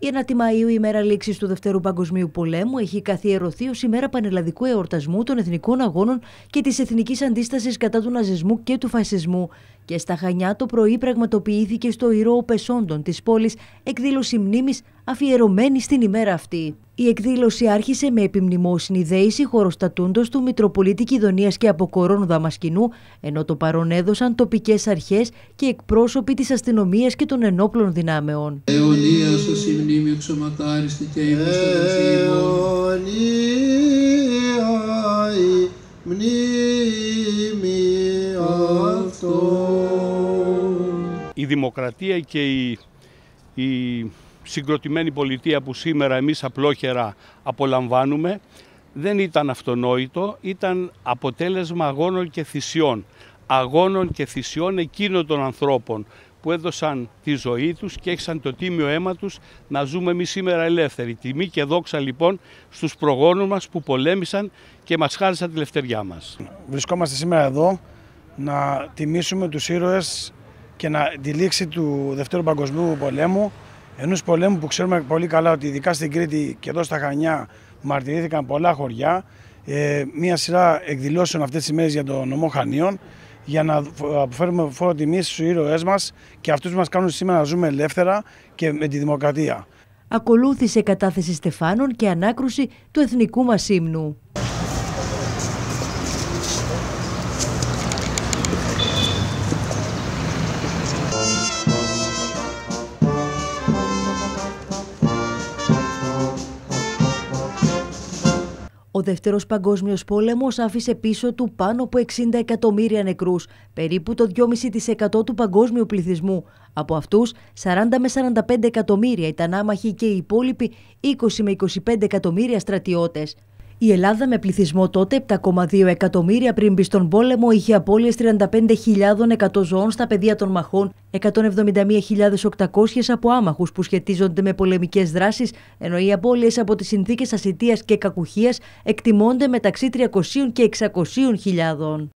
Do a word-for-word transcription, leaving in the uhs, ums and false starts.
Η ένατη Μαΐου, ημέρα λήξης του Δευτέρου Παγκοσμίου Πολέμου, έχει καθιερωθεί ως ημέρα πανελλαδικού εορτασμού των εθνικών αγώνων και της εθνικής αντίστασης κατά του ναζισμού και του φασισμού. Και στα Χανιά το πρωί πραγματοποιήθηκε στο Ηρώο Πεσόντων της πόλης εκδήλωση μνήμης αφιερωμένη στην ημέρα αυτή. Η εκδήλωση άρχισε με επιμνημόσυνη δέηση χωροστατούντος του Μητροπολίτη Κιδωνίας και Αποκορών Δαμασκηνού, ενώ το παρονέδωσαν τοπικές αρχές και εκπρόσωποι της αστυνομίας και των ενόπλων δυνάμεων. Αιωνίας ως η μνήμη εξωματάριστη και η Η δημοκρατία και η, η συγκροτημένη πολιτεία που σήμερα εμείς απλόχερα απολαμβάνουμε δεν ήταν αυτονόητο, ήταν αποτέλεσμα αγώνων και θυσιών. Αγώνων και θυσιών εκείνων των ανθρώπων που έδωσαν τη ζωή τους και έχισαν το τίμιο αίμα τους να ζούμε εμείς σήμερα ελεύθεροι. Τιμή και δόξα λοιπόν στους προγόνους μας που πολέμησαν και μας χάρισαν τη ελευθεριά μας. Βρισκόμαστε σήμερα εδώ να τιμήσουμε τους ήρωες και να, τη λήξη του Δευτέρου Παγκοσμίου Πολέμου, ενός πολέμου που ξέρουμε πολύ καλά ότι ειδικά στην Κρήτη και εδώ στα Χανιά μαρτυρήθηκαν πολλά χωριά, ε, μία σειρά εκδηλώσεων αυτές τις ημέρες για τον νομό Χανίων, για να αποφέρουμε φόρο τιμής στους ήρωές μας και αυτούς που μας κάνουν σήμερα να ζούμε ελεύθερα και με τη δημοκρατία. Ακολούθησε κατάθεση στεφάνων και ανάκρουση του εθνικού μας ύμνου. Ο Δεύτερος Παγκόσμιος Πόλεμος άφησε πίσω του πάνω από εξήντα εκατομμύρια νεκρούς, περίπου το δυόμισι τοις εκατό του παγκόσμιου πληθυσμού. Από αυτούς, σαράντα με σαράντα πέντε εκατομμύρια ήταν άμαχοι και οι υπόλοιποι είκοσι με είκοσι πέντε εκατομμύρια στρατιώτες. Η Ελλάδα, με πληθυσμό τότε επτά κόμμα δύο εκατομμύρια πριν μπει στον πόλεμο, είχε απώλειες τριάντα πέντε χιλιάδες εκατό ζώων στα πεδία των μαχών, εκατόν εβδομήντα μία χιλιάδες οκτακόσιες από άμαχους που σχετίζονται με πολεμικές δράσεις, ενώ οι απώλειες από τις συνθήκες ασιτείας και κακουχίας εκτιμώνται μεταξύ τριακοσίων και εξακοσίων χιλιάδων.